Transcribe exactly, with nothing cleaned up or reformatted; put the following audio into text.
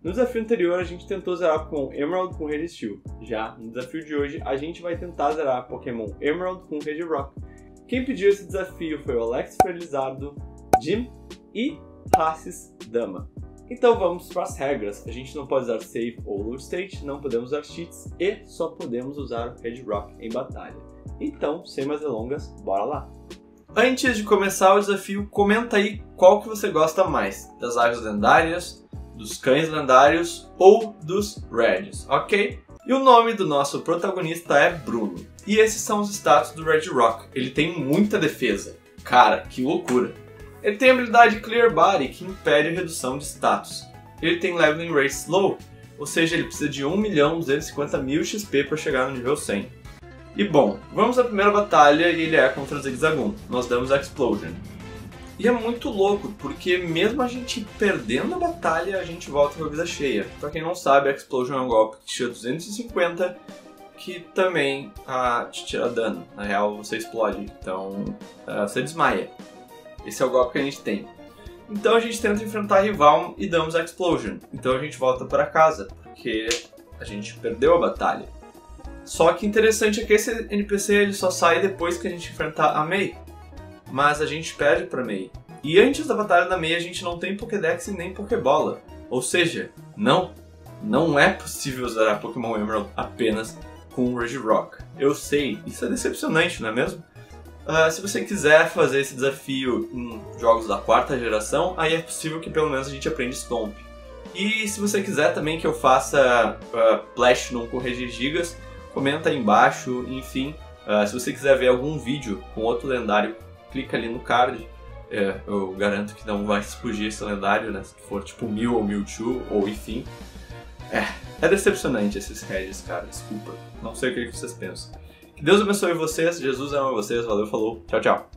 No desafio anterior a gente tentou zerar Pokémon Emerald com Registeel. Já no desafio de hoje a gente vai tentar zerar Pokémon Emerald com Regirock. Quem pediu esse desafio foi o Alex Felizardo, Jim e Rassis Dama. Então vamos para as regras. A gente não pode usar Save ou Lure State, não podemos usar cheats e só podemos usar Regirock em batalha. Então, sem mais delongas, bora lá! Antes de começar o desafio, comenta aí qual que você gosta mais, das aves lendárias, dos cães lendários ou dos Regis, ok? E o nome do nosso protagonista é Bruno. E esses são os status do Regirock. Ele tem muita defesa. Cara, que loucura! Ele tem a habilidade Clear Body, que impede a redução de status. Ele tem Leveling Rate Slow, ou seja, ele precisa de um milhão duzentos e cinquenta mil X P para chegar no nível cem. E bom, vamos à primeira batalha e ele é contra Zigzagoon. Nós damos Explosion. E é muito louco, porque mesmo a gente perdendo a batalha, a gente volta com a vida cheia. Pra quem não sabe, a Explosion é um golpe que tira duzentos e cinquenta, que também ah, te tira dano. Na real, você explode, então ah, você desmaia. Esse é o golpe que a gente tem. Então a gente tenta enfrentar a rival e damos a Explosion. Então a gente volta para casa, porque a gente perdeu a batalha. Só que interessante é que esse N P C ele só sai depois que a gente enfrentar a Mei. Mas a gente perde pra Mei. E antes da batalha da Mei a gente não tem Pokédex e nem Pokébola. Ou seja, não, não é possível usar Pokémon Emerald apenas com o Regirock. Eu sei, isso é decepcionante, não é mesmo? Uh, se você quiser fazer esse desafio em jogos da quarta geração, aí é possível que pelo menos a gente aprenda Stomp. E se você quiser também que eu faça uh, Platinum com Regigigas, comenta aí embaixo, enfim. Uh, se você quiser ver algum vídeo com outro lendário, clica ali no card. É, eu garanto que não vai fugir esse lendário, né? Se for tipo Mew ou Mewtwo, ou enfim. É, é decepcionante esses Regis, cara, desculpa. Não sei o que vocês pensam. Que Deus abençoe vocês, Jesus ama vocês, valeu, falou, tchau, tchau.